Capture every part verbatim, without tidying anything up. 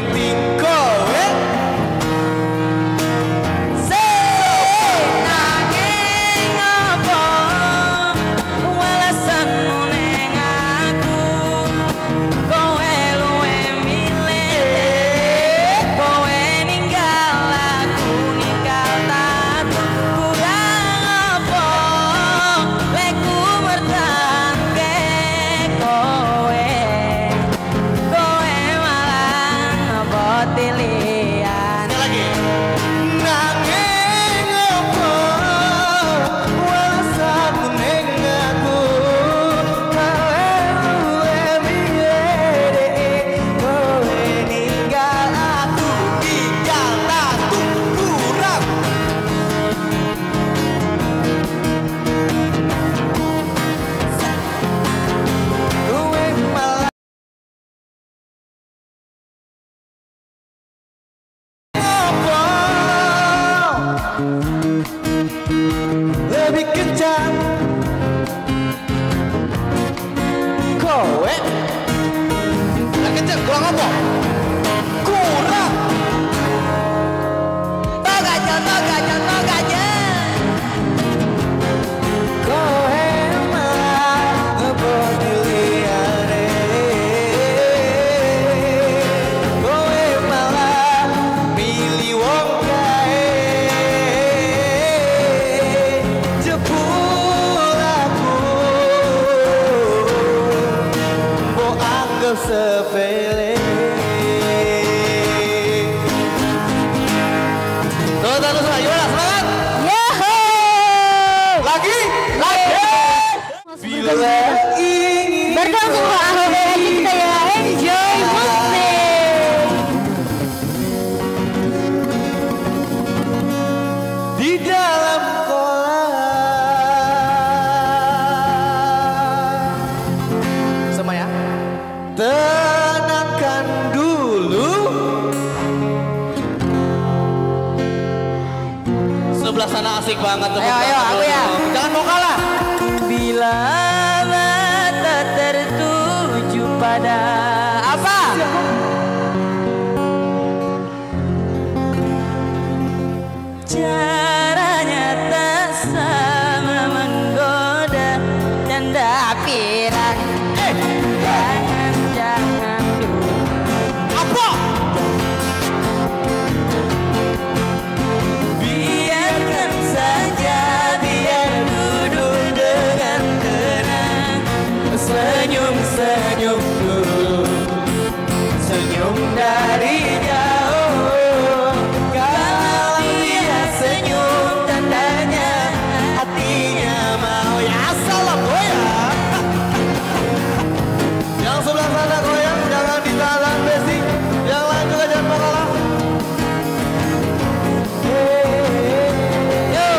sepele. Tuh, tuh, tuh, gimana? Semangat! Yahoo! Lagi? Lagi! Bila ingin bergabung ke akhir kita ya, enjoy musik. di dalam kolam. Sama ya. Tenangkan dulu. Sebelah sana asik banget tuh. Ayo, ayo, aku ya. Jangan mau kalah. Bila mata tertuju pada apa? Caranya tak sama menggoda dan tak pirang. Eh, jangan, jangan dulu. Apa? Biarkan saja, biar duduk dengan tenang. Senyum, senyum dulu. Senyum dari jauh. Kalau dia senyum, tandanya hatinya mau. Ya salah goyang. Yang sebelah sana goyang, jangan ditahan besi. Yang lain juga jangan mau kalah. Yo,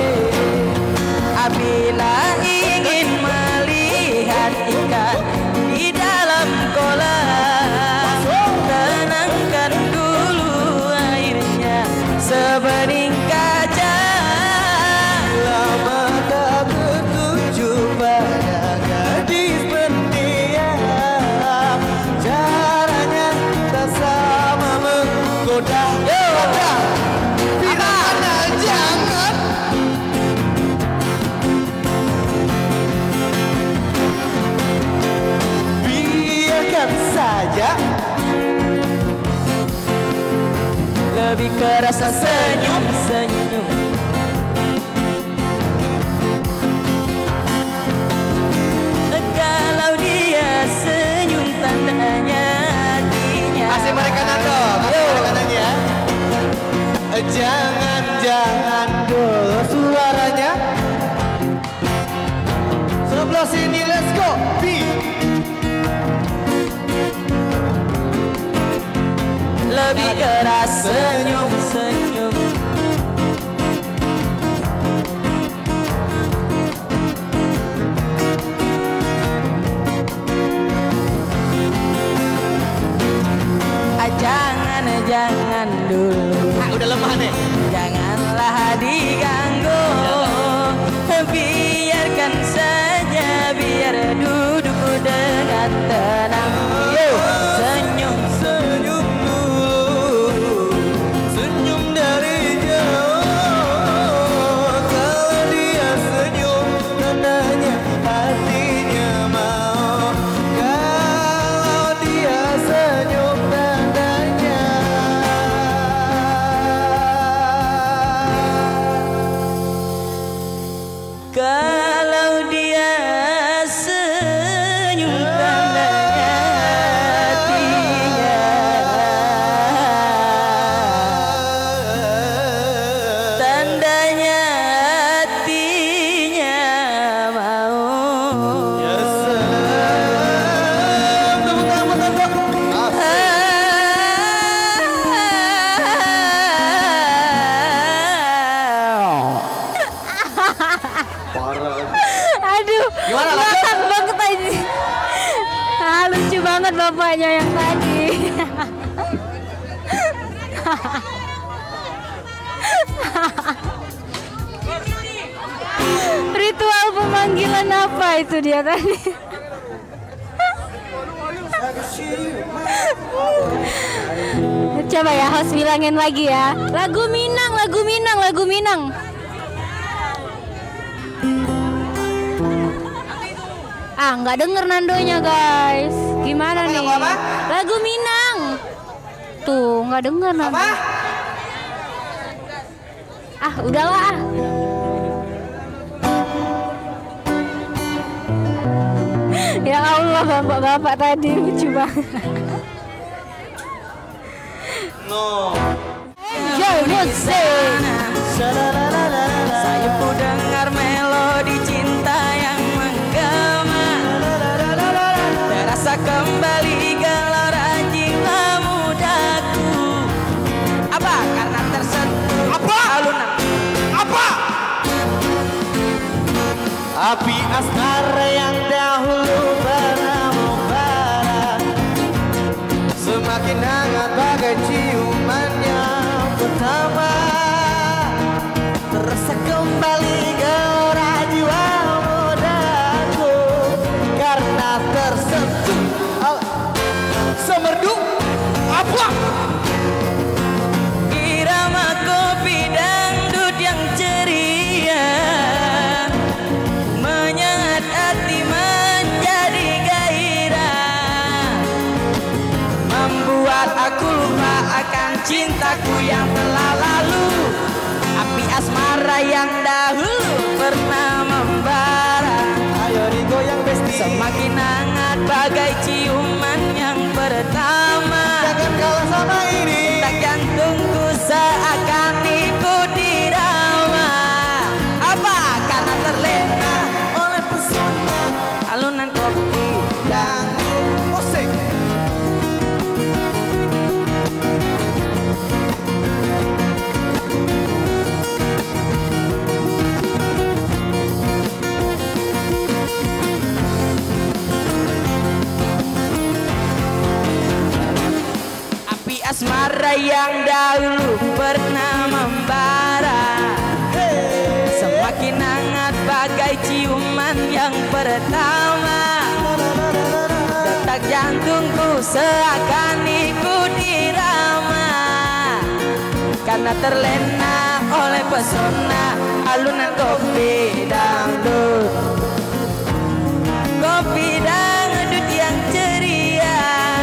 apabila ingin melihat ikan di dalam kolam, tenangkan dulu airnya sebening kaca. Lama tak tertuju pada gadis pendiam. Caranya tak sama menggoda. Bila jangan. Biarkan saja. Lebih kerasa senyum, senyum. Kalau dia senyum, tandanya hatinya. Kasih mereka nando, kasih mereka nanya. Jangan, jangan dulu suaranya. Sebelah sini, let's go. B. Lebih keras senyum, senyum. Ah, jangan, jangan dulu. Ah, udah lemah nih. Janganlah diganggu. Biarkan saja, biar duduk dengan tenang. Yo, senyum, Senyum dulu. banget bapaknya yang tadi. Ritual pemanggilan apa itu dia tadi? Coba ya host bilangin lagi ya. Lagu Minang, lagu Minang, lagu Minang. Ah, nggak denger nandonya guys. Gimana nih? Lagu Minang. Tuh, nggak denger nando. Ah, udahlah. Ya Allah, bapak-bapak tadi lucu banget. No. Enjoy musik. Saya ku dengar melodi cinta yang menggema, terasa kembali gelora jiwa mudaku. Apa? Karena tersentuh Apa? alunan. Apa? Api asmara yang dahulu pernah membara, semakin hangat bagai ciuman yang pertama. Terasa kembali gelora jiwa mudaku karena tersentuh al- semerdu. Apa? Irama kopi dangdut yang ceria menyengat hati menjadi gairah, membuat aku lupa akan cintaku yang telah lalu. Api asmara yang dahulu pernah membara, Ayo digoyang besti. semakin hangat bagai ciuman yang pertama. Jangan kalah sama ini. Tak jantungku seakan ikut dirama. Apa? Karena terlena oleh pesona alunan kopi Dan musik. api asmara yang dahulu pernah membara, semakin hangat bagai ciuman yang pertama. Detak jantungku seakan ikut irama, karena terlena oleh pesona alunan kopi dangdut. Kopi dangdut yang ceria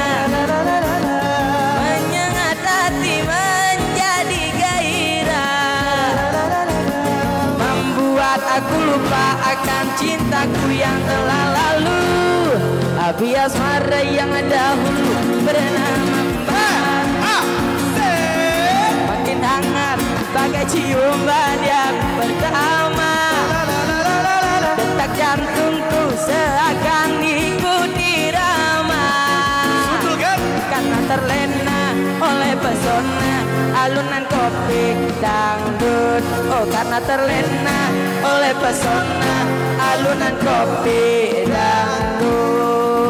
menyengat hati menjadi gairah, membuat aku lupa akan cintaku yang telah lalu. Api asmara yang dahulu pernah membara, makin hangat bagai ciuman yang pertama. Detak jantungku seakan ikut irama, karena terlena oleh pesona alunan kopi dangdut. Oh, karena terlena oleh pesona alunan kopi dangdut.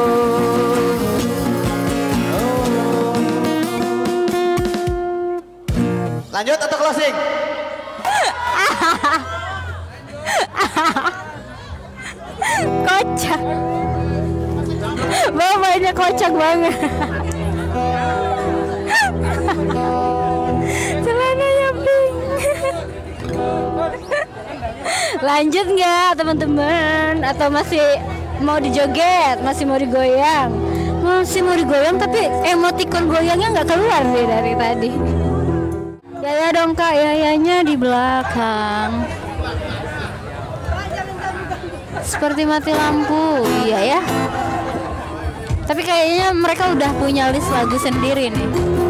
Lanjut atau closing? Kocak. Bapaknya kocak banget. Celananya pink. Lanjut nggak teman-teman? Atau masih mau dijoget? Masih mau digoyang? Masih mau digoyang tapi emotikon goyangnya nggak keluar nih dari tadi. Yaya dong kak, yayanya di belakang. Seperti mati lampu, iya ya. Tapi kayaknya mereka udah punya list lagu sendiri nih.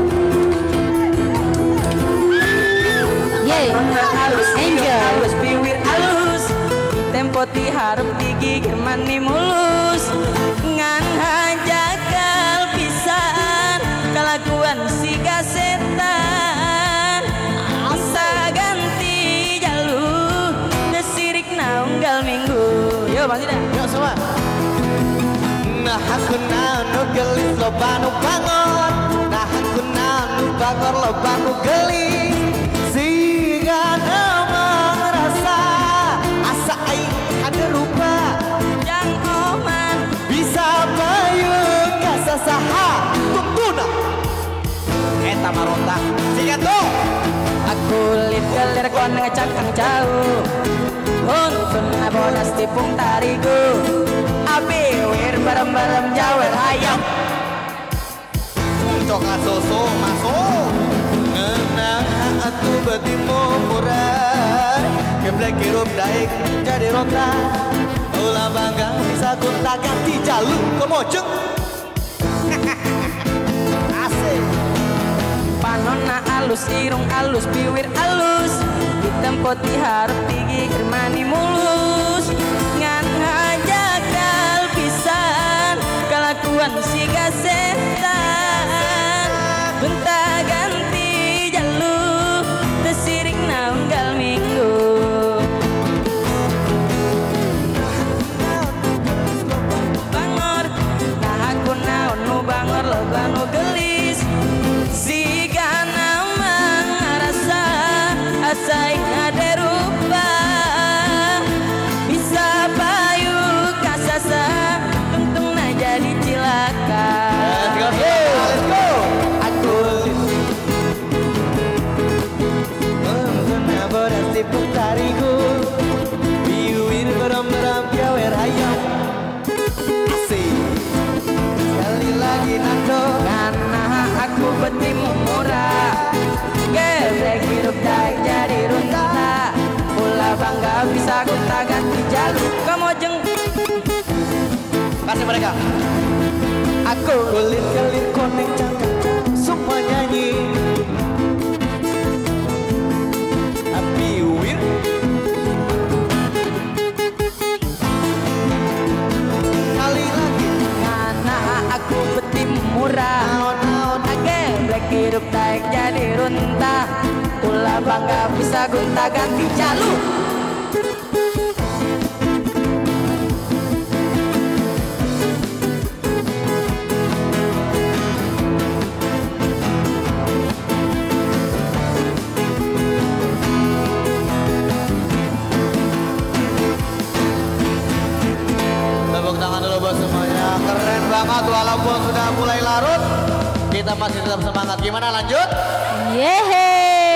Yeay, halus, enjoy. halus, bibir halus, tempo ti harap digigir mani mulus, ngan hajakal pisan kelakuan si gasetan, asa ganti jalur desirik naunggal minggu. Yo bang Ida. Yuk semua. Nah aku nanu gelis lo banu bangon. Nah aku nanu bangor lo banu gelis. Siga nama rasa asa aing ada rupa yang oman bisa bayu kasasaha tungguna. Eta maronta siga tuh. aku lit gelir kon ngecakang jauh. Untun ngabodas tipung tarigu. Abi wir barem-barem jawer hayam. Cok ngasoso masuk. Ngenang aku betimu murah. Geblek hirup daik jadi ronta. Ulah bangga bisa gonta ganti jalur kemojeng. Asik. Panonna alus, irung alus, piwir alus. Hitam putih harap tinggi mani mulus. Ngan ngajakal pisan kelakuan si gasetan. Bentar ganti jalur tesirik nanggal minggu. Bangor, nah aku naon nu bangor lo banu gelis. Siga nama rasa asai ngade rupa bisa bayu kasasa untung na jadi cilaka. Let's go, let's go. Aku Ngenang bodas tipung tarigu. Biwir beram-beram jawer hayam. Asik. Sekali lagi nando. Karena aku betimu murah. Geblek hidup daik jadi runta. Pula bangga bisa gonta ganti jalur kemojeng. Kasih mereka. Aku Kulit kelit konek cangkang semua nyanyi. Api wir. Kali lagi. karena aku betimu murah. Naon-naon. Geblek hidup daik jadi runta. Pula bangga bisa gonta ganti jalur. Tepuk tangan dulu buat semuanya. Keren banget walaupun sudah mulai larut. Kita masih tetap semangat. Gimana lanjut? Yeay.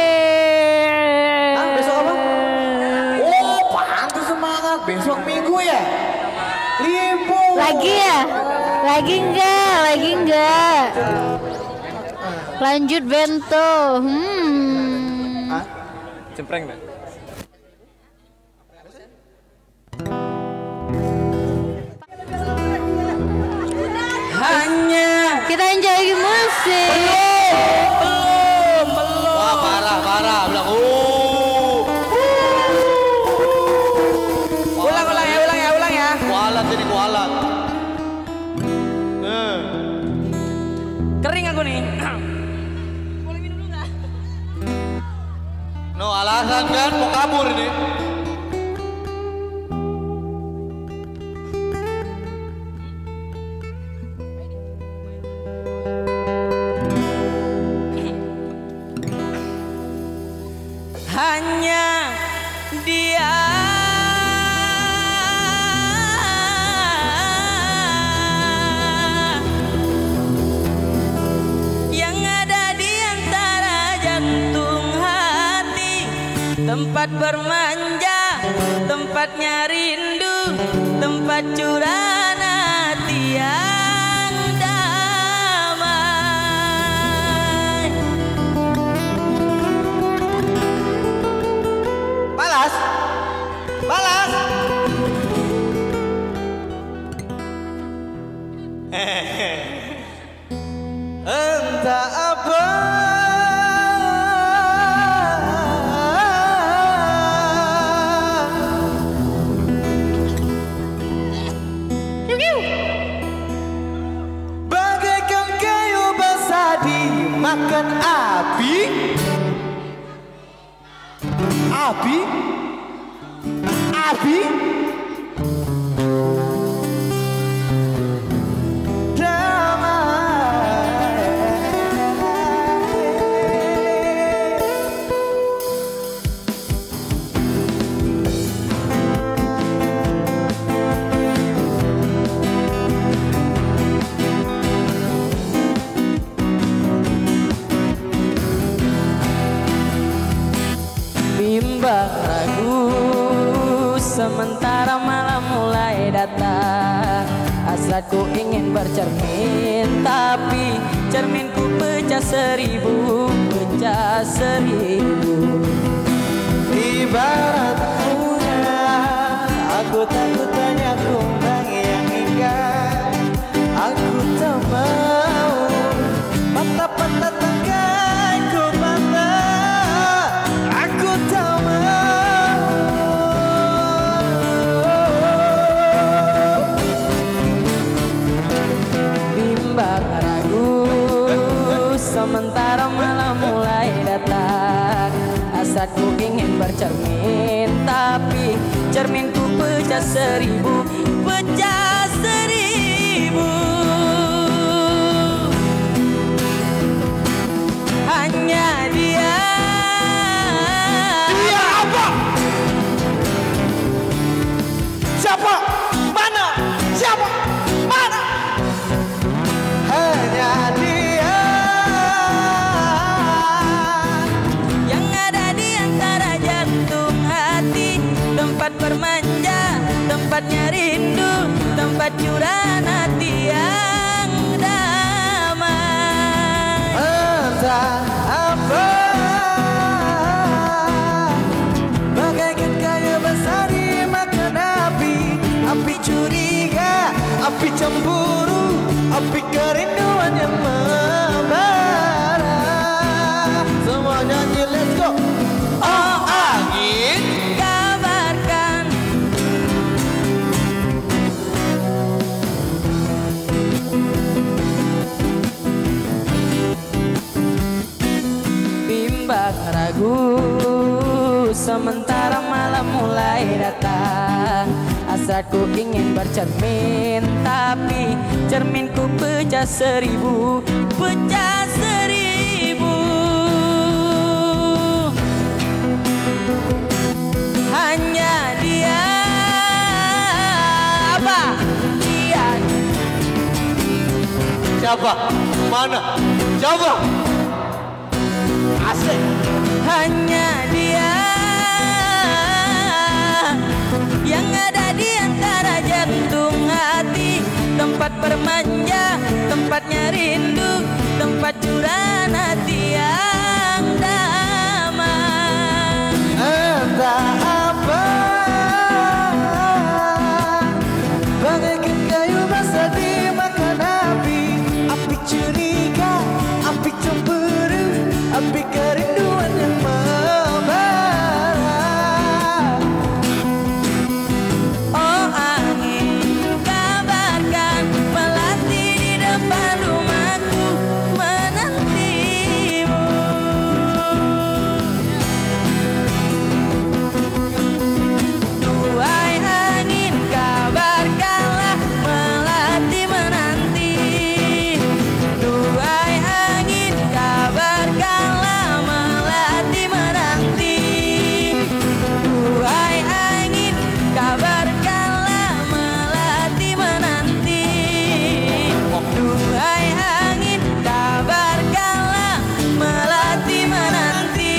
Ah, besok apa? Oh, pantas semangat. Besok minggu ya? Libur. Lagi ya? Lagi enggak? Lagi enggak? Lanjut bento. Hmm. Cempreng dah. Hanya Kita enjoy musik. belum belum Wah, parah, parah. Bilang, uh. ulang ulang ya ulang ya ulang ya. Kualat ini, kualat. Eh. Kering aku nih. No, alasan kan mau kabur ini. Hanya dia yang ada di antara jantung hati, tempat bermanja, tempatnya rindu, tempat curahan hati yang damai. Balas. Balas. Entah apa bagaikan kayu basah dimakan api. Api. Api. bercermin, tapi cerminku pecah seribu, pecah seribu. Ibarat punya aku takut tanya kumbang yang ingat. Aku tak mau patah-patah tangkai ku patah. Aku tak mau. Bimbang ragu sementara malam mulai datang. Hasratku ingin bercermin, tapi cerminku pecah seribu, pecah seribu. Hanya dia. Dia apa? Siapa? Mana? Siapa? Mana? Hanya dia Yang ada di antara jantung hati, tempat bermanja, tempatnya rindu, tempat curahan hati yang damai. entah apa, bagaikan kayu besar dimakan api, api curiga, api cemburu, api kerinduan yang membara. Semua nyanyi, let's go. Oh angin, Kabarkan bimbang ragu sementara malam mulai datang. Hasratku ingin bercermin, tapi cerminku pecah seribu, pecah seribu. Hanya dia. Apa? Dia. siapa? Mana? Siapa? Asik. Hanya dia yang ada di antara jantung hati, tempat bermanja, tempatnya rindu, tempat curahan hati yang damai. Entah apa, bagaikan kayu basah dimakan api, api curiga, api cemburu, api kerinduan yang membara. Oh angin, kabarkan melati di depan rumahku menantimu. Duhai angin, kabarkanlah melati menanti. Duhai angin, kabarkanlah melati menanti. Duhai angin, kabarkanlah melati menanti. Duhai angin, kabarkanlah melati menanti.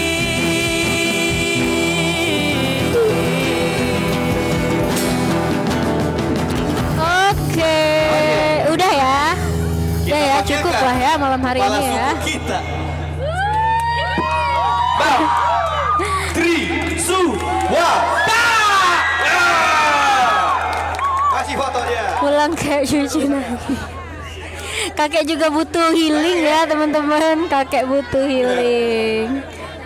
Oke, udah ya. Udah ya, cukup lah ya malam hari ini ya. Kita. Bang. Three, two, one. Kasih fotonya. Pulang kayak cuci lagi. Kakek juga butuh healing ya teman-teman. Kakek butuh healing.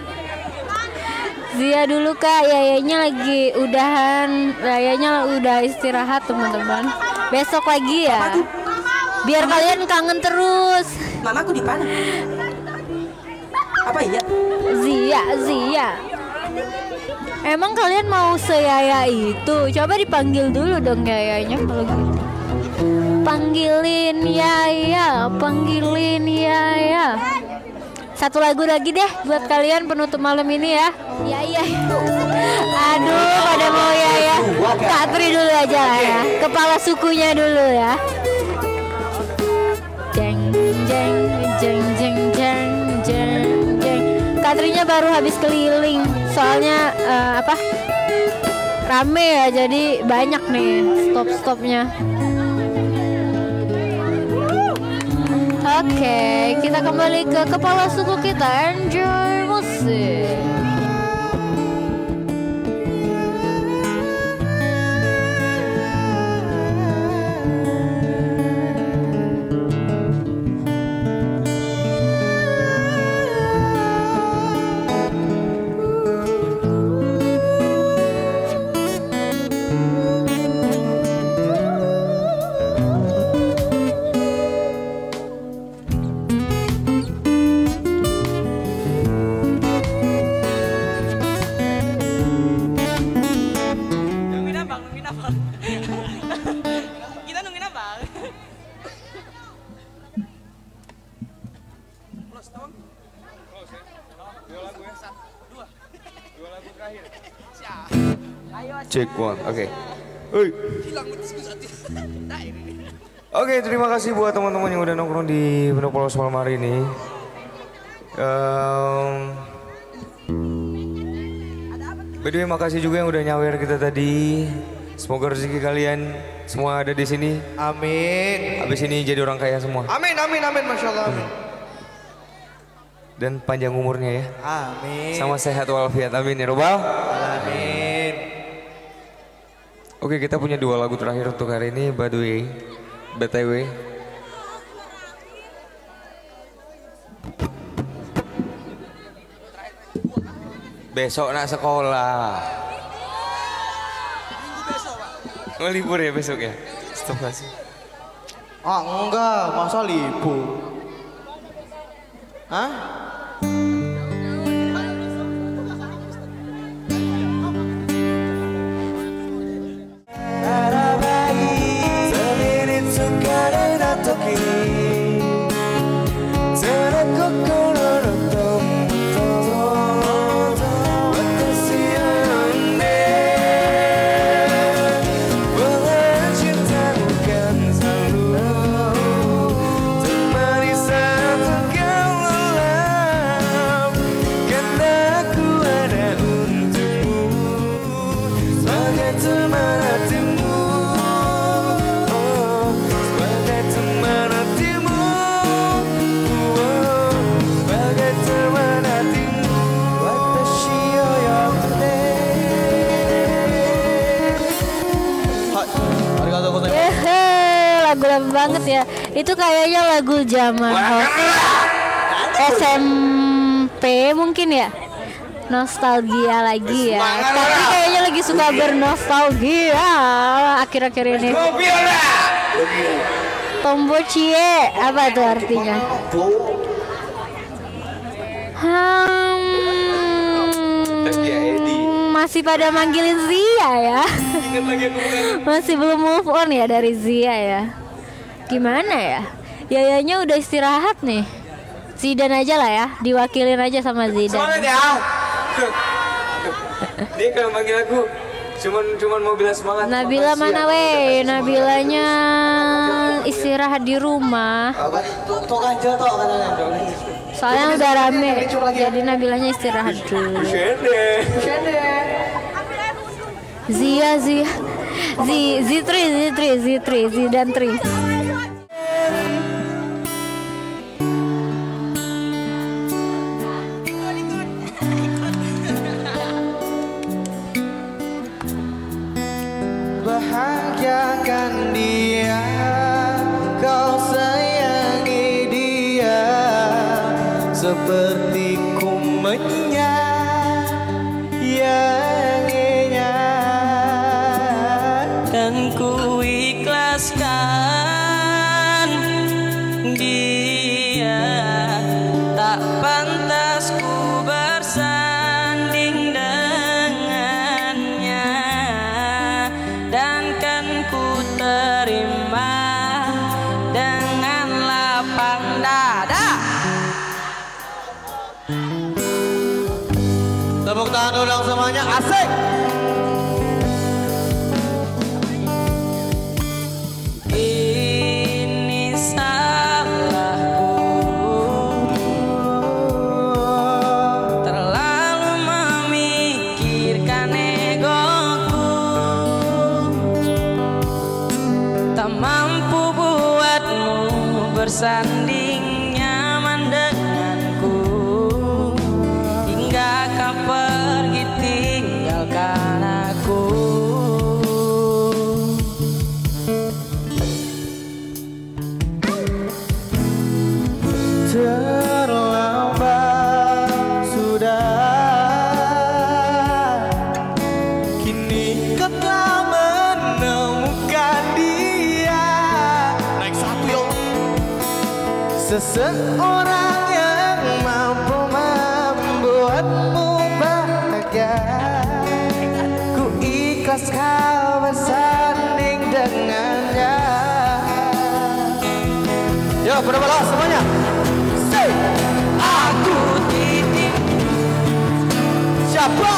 Zia dulu kak, Yayanya lagi udahan, Yayanya udah istirahat teman-teman. Besok lagi ya. Biar kalian kangen terus. Mamaku di mana? Apa iya? Zia, Zia. Emang kalian mau seyaya itu? Coba dipanggil dulu dong Yayanya kalau gitu. Panggilin Yaya, panggilin Yaya. Satu lagu lagi deh buat kalian penutup malam ini ya. Yaya. Aduh, pada mau Yaya. Kak Tri dulu aja lah ya. Kepala sukunya dulu ya. Jeng jeng jeng jeng jeng jeng jeng. Kak Trinya baru habis keliling. Soalnya eh, apa? Rame ya, jadi banyak nih stop-stopnya. Oke, kita kembali ke kepala suku kita. Enjoy musik. Check one, oke. Okay. Oke, terima kasih buat teman-teman yang udah nongkrong di Pondok Polos malam hari ini. Um, by the way, makasih juga yang udah nyawer kita tadi. Semoga rezeki kalian semua ada di sini. Amin. Habis ini jadi orang kaya semua. Amin, amin, amin, masya Allah. Amin. Dan panjang umurnya ya. Amin. Sama sehat walafiat, amin ya robbal. Amin. Oke, kita punya dua lagu terakhir untuk hari ini, by the way, B T W. Besok nak sekolah. Oh, libur ya besok ya? Stop kasih. Ah enggak, masa libur? Hah? Lagu lama banget ya. Itu kayaknya lagu zaman S M P mungkin ya. Nostalgia lagi ya. Tapi kayaknya lagi suka bernostalgia akhir-akhir ini. Tombo Cie, apa tuh artinya? Hmm, masih pada manggilin Zia ya. Masih belum move on ya dari Zia ya. Gimana ya? Yayanya udah istirahat nih. Zidan aja lah ya, diwakilin aja sama Zidan. Semangat ya. Dia kalau manggil aku cuman cuman mau bilang semangat. Nabila mana weh? Nabilanya istirahat di rumah. Soalnya udah rame, jadi Nabilanya istirahat dulu. Zia Zia Zi Zitri Zitri Zitri Zidan Tri. Bahagiakan dia, kau sayangi dia seperti ku menyayanginya, dan ku ikhlaskan dia. Tak pantas ku bersanding dengannya, dan kan ku terima dengan lapang dada. Tepuk tangan dulu semuanya, asik. Ini salahku, terlalu memikirkan egoku, tak mampu buatmu bersanding Seseorang yang mampu membuatmu bahagia, ku ikhlas kau bersanding dengannya. Yo, pada balas semuanya. Say, aku titip. Siapa?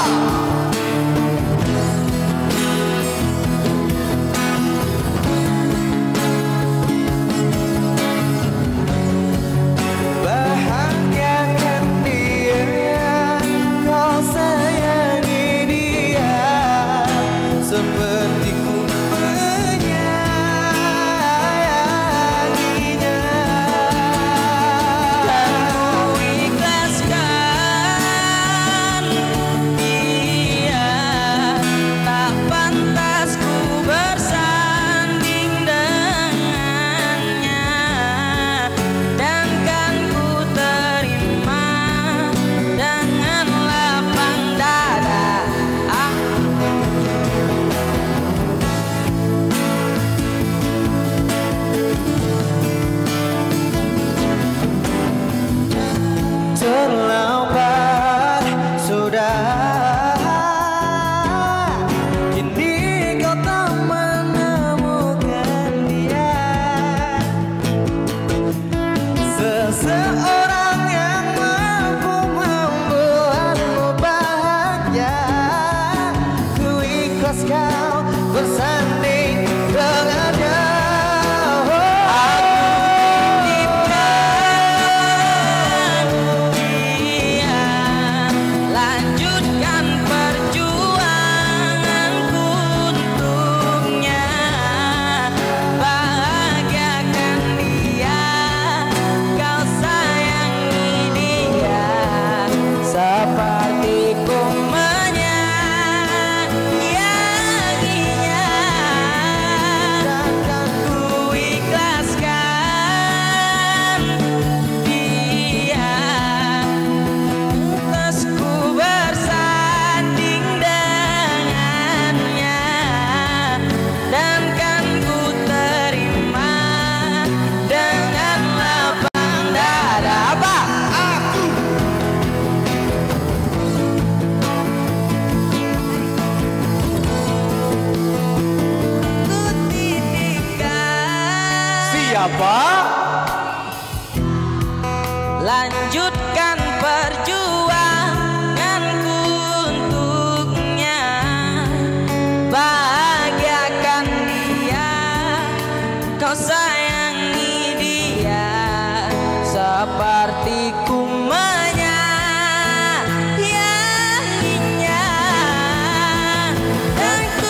Lanjutkan perjuanganku untuknya, bahagiakan dia, kau sayangi dia seperti ku menyayanginya, dan ku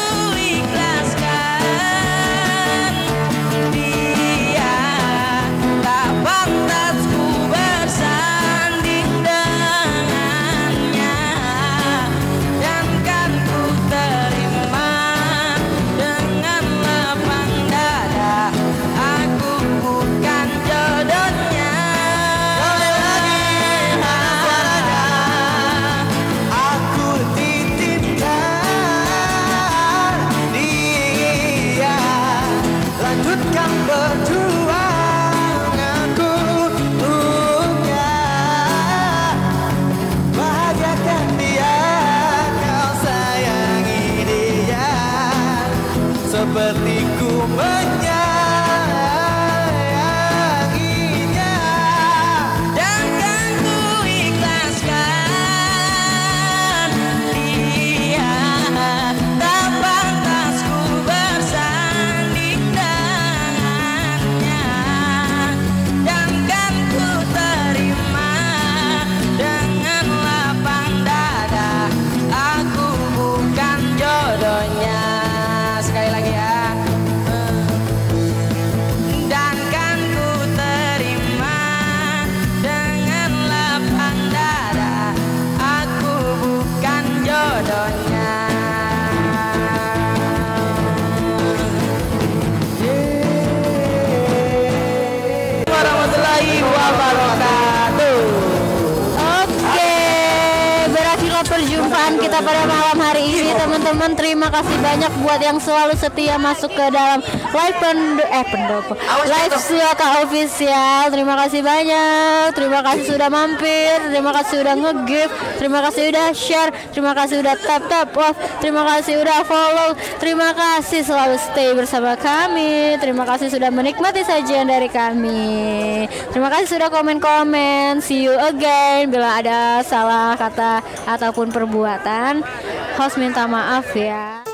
ikhlaskan dia tak pantas ku bersanding dengannya, dan kan ku terima dengan lapang dada. Aku bukan jodohnya. Sekali lagi suaranya, aku titipkan dia. Lanjutkan perjuanganku untuknya, bahagiakan dia, kau sayangi dia seperti ku menyayanginya, Dan kan ku ikhlaskan dia tak pantas ku bersanding dengannya, dan kan ku terima dengan lapang dada. Aku bukan jodohnya. Sekali lagi ya. Dan kan ku terima dengan lapang dada. Aku bukan jodohnya. warahmatullahi wabarakatuh. Oke, berakhirlah perjumpaan kita pada malam hari ini teman-teman. Terima kasih banyak buat yang selalu setia masuk ke dalam live pendo eh pendopo live Suaka official. Terima kasih banyak. Terima kasih sudah mampir. Terima kasih sudah nge-gift. Terima kasih sudah share. Terima kasih sudah tap tap love. Terima kasih sudah follow. Terima kasih selalu stay bersama kami. Terima kasih sudah menikmati sajian dari kami. Terima kasih sudah komen-komen. See you again. Bila ada salah kata ataupun perbuatan, host minta maaf ya.